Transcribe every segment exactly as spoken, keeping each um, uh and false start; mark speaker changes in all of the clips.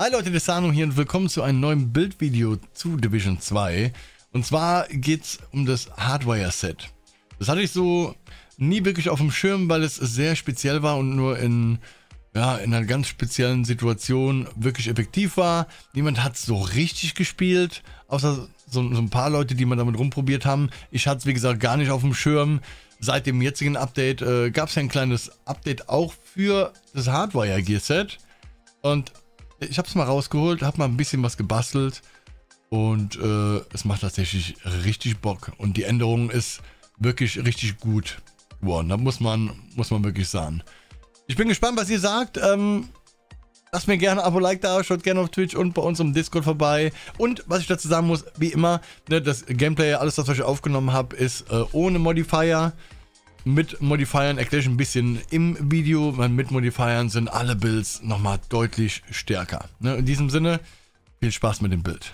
Speaker 1: Hi Leute, Desano hier und willkommen zu einem neuen Bildvideo zu Division zwei. Und zwar geht es um das Hardwire-Set. Das hatte ich so nie wirklich auf dem Schirm, weil es sehr speziell war und nur in, ja, in einer ganz speziellen Situation wirklich effektiv war. Niemand hat es so richtig gespielt, außer so, so ein paar Leute, die mal damit rumprobiert haben. Ich hatte es wie gesagt gar nicht auf dem Schirm. Seit dem jetzigen Update äh, gab es ja ein kleines Update auch für das Hardwire-Gear-Set. Und ich habe es mal rausgeholt, habe mal ein bisschen was gebastelt und äh, es macht tatsächlich richtig Bock. Und die Änderung ist wirklich richtig gut geworden. Da muss man, muss man wirklich sagen. Ich bin gespannt, was ihr sagt. Ähm, lasst mir gerne ein Abo, Like da, schaut gerne auf Twitch und bei uns im Discord vorbei. Und was ich dazu sagen muss, wie immer, ne, das Gameplay, alles, was ich aufgenommen habe, ist äh, ohne Modifier. Mit Modifiern erkläre ich ein bisschen im Video, weil mit Modifiern sind alle Builds nochmal deutlich stärker. Ne? In diesem Sinne, viel Spaß mit dem Bild.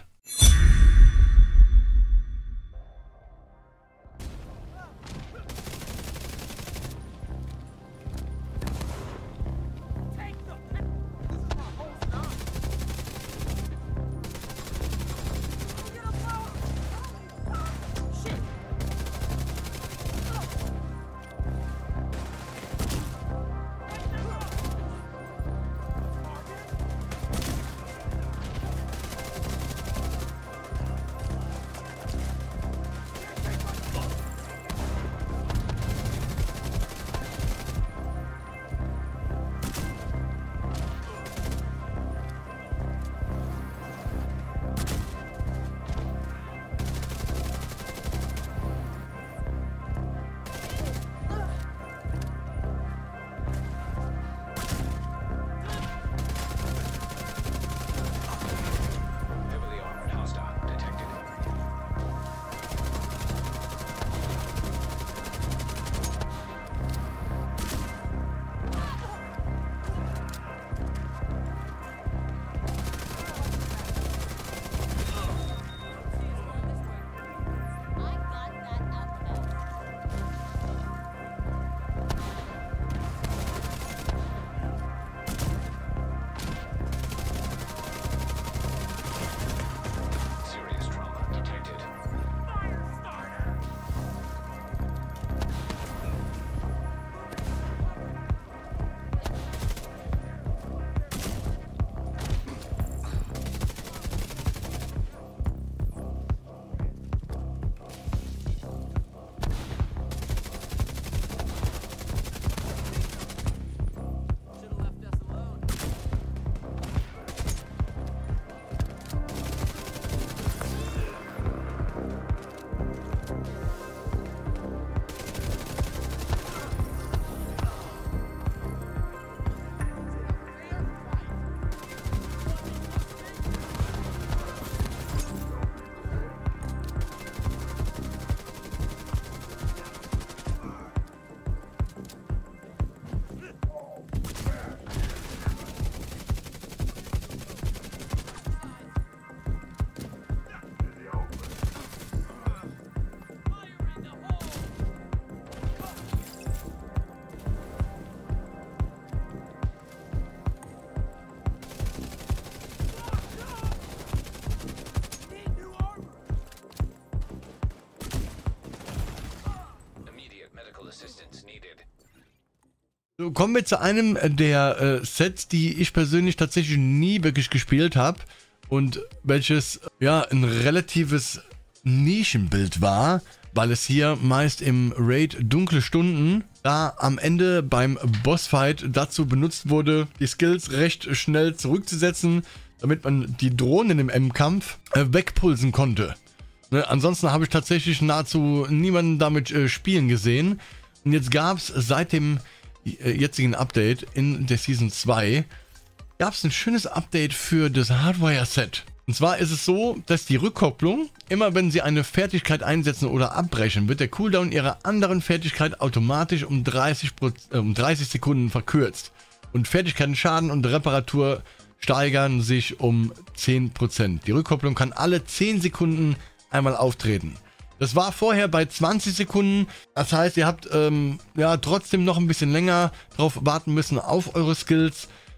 Speaker 1: So, kommen wir zu einem der äh, Sets, die ich persönlich tatsächlich nie wirklich gespielt habe und welches ja ein relatives Nischenbild war, weil es hier meist im Raid Dunkle Stunden da am Ende beim Bossfight dazu benutzt wurde, die Skills recht schnell zurückzusetzen, damit man die Drohnen im M-Kampf äh, wegpulsen konnte. Ne, ansonsten habe ich tatsächlich nahezu niemanden damit äh, spielen gesehen. Und jetzt gab es seit dem jetzigen Update in der Season zwei gab es ein schönes Update für das Hardwire-Set. Und zwar ist es so, dass die Rückkopplung, immer wenn sie eine Fertigkeit einsetzen oder abbrechen, wird der Cooldown ihrer anderen Fertigkeit automatisch um dreißig, äh, um dreißig Sekunden verkürzt. Und Fertigkeiten-Schaden und Reparatur steigern sich um zehn Prozent. Die Rückkopplung kann alle zehn Sekunden einmal auftreten. Das war vorher bei zwanzig Sekunden. Das heißt, ihr habt ähm, ja trotzdem noch ein bisschen länger drauf warten müssen auf eure Skills.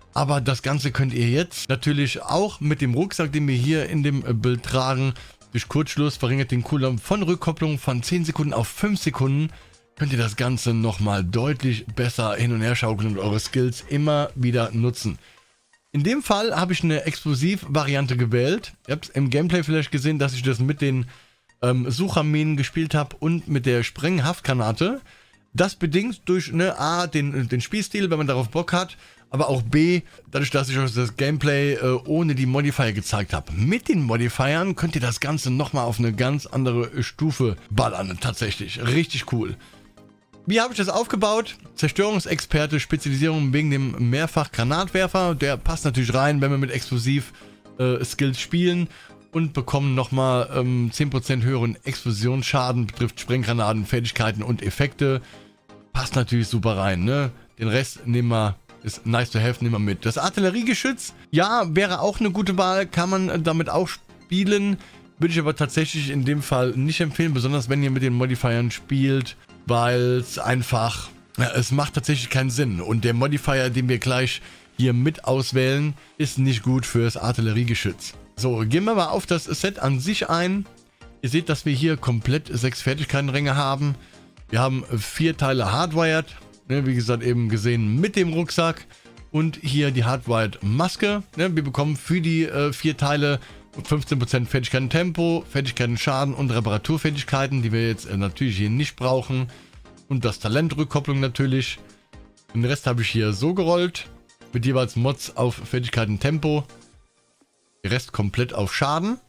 Speaker 1: Aber das Ganze könnt ihr jetzt natürlich auch mit dem Rucksack, den wir hier in dem Bild tragen, durch Kurzschluss verringert den Cooldown von Rückkopplung von zehn Sekunden auf fünf Sekunden. Könnt ihr das Ganze nochmal deutlich besser hin und her schaukeln und eure Skills immer wieder nutzen. In dem Fall habe ich eine Explosiv-Variante gewählt. Ihr habt im Gameplay vielleicht gesehen, dass ich das mit den ähm, Sucherminen gespielt habe und mit der Sprenghaftgranate. Das bedingt durch ne, A, den, den Spielstil, wenn man darauf Bock hat, aber auch B, dadurch, dass ich euch das Gameplay äh, ohne die Modifier gezeigt habe. Mit den Modifiern könnt ihr das Ganze nochmal auf eine ganz andere Stufe ballern, tatsächlich. Richtig cool. Wie habe ich das aufgebaut? Zerstörungsexperte, Spezialisierung wegen dem Mehrfach-Granatwerfer. Der passt natürlich rein, wenn wir mit Explosiv-Skills äh, spielen. Und bekommen nochmal ähm, zehn Prozent höheren Explosionsschaden, betrifft Sprenggranaten, Fertigkeiten und Effekte. Passt natürlich super rein, ne? Den Rest nehmen wir, ist nice to have, nehmen wir mit. Das Artilleriegeschütz, ja, wäre auch eine gute Wahl, kann man damit auch spielen. Würde ich aber tatsächlich in dem Fall nicht empfehlen, besonders wenn ihr mit den Modifiern spielt, weil es einfach, ja, es macht tatsächlich keinen Sinn. Und der Modifier, den wir gleich hier mit auswählen, ist nicht gut fürs Artilleriegeschütz. So, gehen wir mal auf das Set an sich ein. Ihr seht, dass wir hier komplett sechs Fertigkeitenränge haben. Wir haben vier Teile Hardwired, ne, wie gesagt eben gesehen mit dem Rucksack. Und hier die Hardwired Maske. Ne, wir bekommen für die äh, vier Teile fünfzehn Prozent Fertigkeiten Tempo, Fertigkeiten Schaden und Reparaturfertigkeiten, die wir jetzt äh, natürlich hier nicht brauchen. Und das Talentrückkopplung natürlich. Den Rest habe ich hier so gerollt, mit jeweils Mods auf Fertigkeiten Tempo. Der Rest komplett auf Schaden.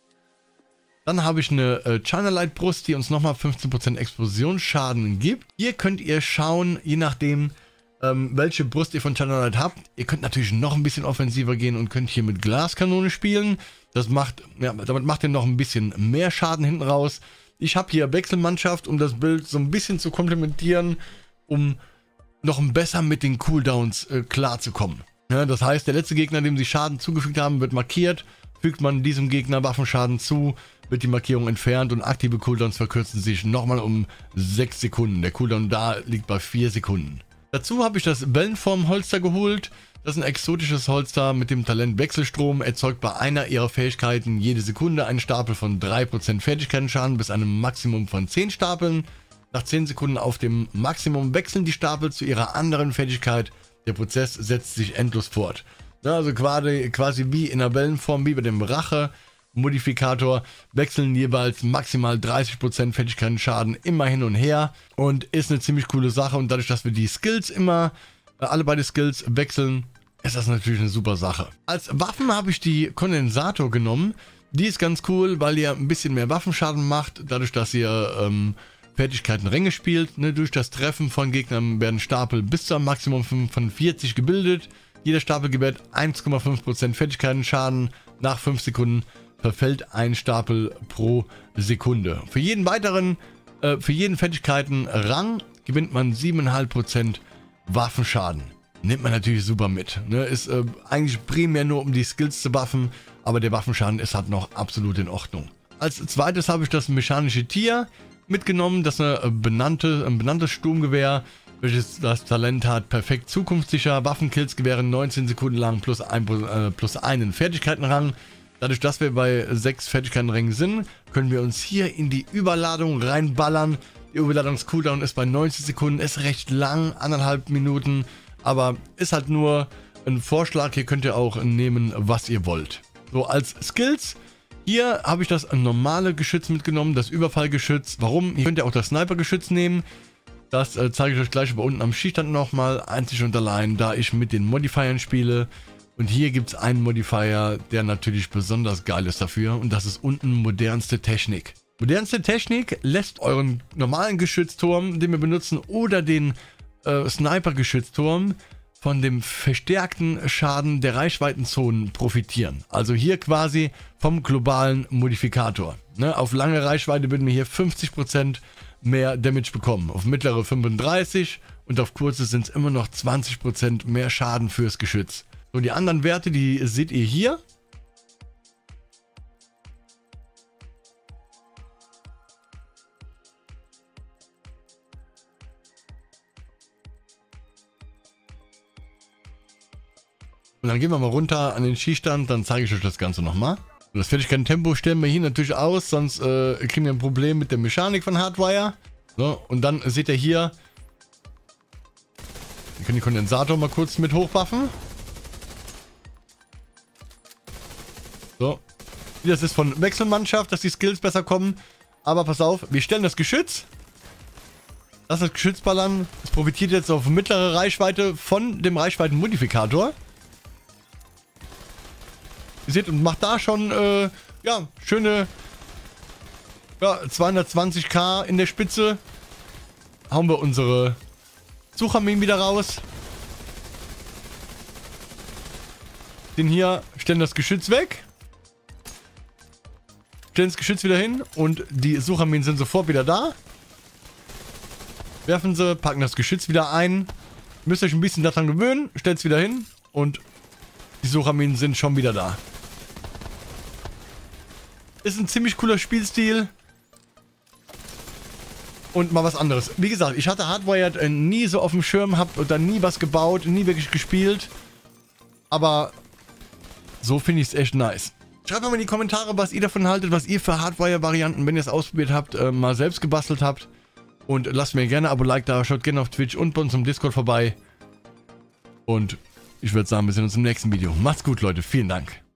Speaker 1: Dann habe ich eine äh, China Light Brust, die uns nochmal fünfzehn Prozent Explosionsschaden gibt. Hier könnt ihr schauen, je nachdem, ähm, welche Brust ihr von China Light habt. Ihr könnt natürlich noch ein bisschen offensiver gehen und könnt hier mit Glaskanone spielen. Das macht, ja, damit macht ihr noch ein bisschen mehr Schaden hinten raus. Ich habe hier Wechselmannschaft, um das Bild so ein bisschen zu komplementieren, um noch besser mit den Cooldowns äh, klarzukommen. Ja, das heißt, der letzte Gegner, dem sie Schaden zugefügt haben, wird markiert. Fügt man diesem Gegner Waffenschaden zu, wird die Markierung entfernt und aktive Cooldowns verkürzen sich nochmal um sechs Sekunden. Der Cooldown da liegt bei vier Sekunden. Dazu habe ich das Wellenform-Holster geholt. Das ist ein exotisches Holster mit dem Talent Wechselstrom. Erzeugt bei einer ihrer Fähigkeiten jede Sekunde einen Stapel von drei Prozent Fertigkeitenschaden bis einem Maximum von zehn Stapeln. Nach zehn Sekunden auf dem Maximum wechseln die Stapel zu ihrer anderen Fertigkeit. Der Prozess setzt sich endlos fort. Ja, also quasi, quasi wie in der Wellenform, wie bei dem Rache-Modifikator, wechseln jeweils maximal dreißig Prozent Fertigkeitenschaden immer hin und her und ist eine ziemlich coole Sache. Und dadurch, dass wir die Skills immer, äh, alle beide Skills wechseln, ist das natürlich eine super Sache. Als Waffen habe ich die Kondensator genommen. Die ist ganz cool, weil ihr ein bisschen mehr Waffenschaden macht, dadurch, dass ihr ähm, Fertigkeitenränge spielt. Ne? Durch das Treffen von Gegnern werden Stapel bis zu einem Maximum von vierzig gebildet. Jeder Stapel gewährt eins Komma fünf Prozent Fertigkeitenschaden. Nach fünf Sekunden verfällt ein Stapel pro Sekunde. Für jeden weiteren, äh, für jeden Fertigkeitenrang gewinnt man sieben Komma fünf Prozent Waffenschaden. Nimmt man natürlich super mit. Ne? Ist äh, eigentlich primär nur um die Skills zu buffen, aber der Waffenschaden ist halt noch absolut in Ordnung. Als zweites habe ich das mechanische Tier mitgenommen. Das ist eine benannte, ein benanntes Sturmgewehr, welches das Talent hat, perfekt zukunftssicher. Waffenkills gewähren neunzehn Sekunden lang plus, ein, äh, plus einen Fertigkeitenrang. Dadurch, dass wir bei sechs Fertigkeitenrängen sind, können wir uns hier in die Überladung reinballern. Der Überladungs-Cooldown ist bei neunzig Sekunden, ist recht lang, anderthalb Minuten, aber ist halt nur ein Vorschlag. Hier könnt ihr auch nehmen, was ihr wollt. So, als Skills, hier habe ich das normale Geschütz mitgenommen, das Überfallgeschütz. Warum? Hier könnt ihr auch das Snipergeschütz nehmen. Das äh, zeige ich euch gleich aber unten am Schießstand nochmal, einzig und allein, da ich mit den Modifiern spiele. Und hier gibt es einen Modifier, der natürlich besonders geil ist dafür. Und das ist unten modernste Technik. Modernste Technik lässt euren normalen Geschützturm, den wir benutzen, oder den äh, Sniper-Geschützturm von dem verstärkten Schaden der Reichweitenzonen profitieren. Also hier quasi vom globalen Modifikator. Ne, auf lange Reichweite würden wir hier fünfzig Prozent mehr Damage bekommen. Auf mittlere fünfunddreißig und auf kurze sind es immer noch zwanzig Prozent mehr Schaden fürs Geschütz. So, die anderen Werte, die seht ihr hier. Und dann gehen wir mal runter an den Schießstand, dann zeige ich euch das Ganze nochmal. Das Fertigkeiten-Tempo stellen wir hier natürlich aus, sonst äh, kriegen wir ein Problem mit der Mechanik von Hardwire. So, und dann seht ihr hier, wir können den Kondensator mal kurz mit hochbuffen. So, das ist von Wechselmannschaft, dass die Skills besser kommen. Aber pass auf, wir stellen das Geschütz. Lass das Geschütz ballern. Es profitiert jetzt auf mittlere Reichweite von dem Reichweitenmodifikator. Ihr seht, und macht da schon, äh, ja, schöne, ja, zweihundertzwanzig K in der Spitze. Hauen wir unsere Sucherminen wieder raus. Den hier, stellen das Geschütz weg. Stellen das Geschütz wieder hin und die Sucherminen sind sofort wieder da. Werfen sie, packen das Geschütz wieder ein. Müsst euch ein bisschen daran gewöhnen, stellt es wieder hin und die Sucherminen sind schon wieder da. Ist ein ziemlich cooler Spielstil. Und mal was anderes. Wie gesagt, ich hatte Hardwired äh, nie so auf dem Schirm, hab da nie was gebaut, nie wirklich gespielt. Aber so finde ich es echt nice. Schreibt mal in die Kommentare, was ihr davon haltet, was ihr für Hardwire-Varianten, wenn ihr es ausprobiert habt, äh, mal selbst gebastelt habt. Und lasst mir gerne ein Abo, Like da, schaut gerne auf Twitch und bei uns im Discord vorbei. Und ich würde sagen, wir sehen uns im nächsten Video. Macht's gut, Leute. Vielen Dank.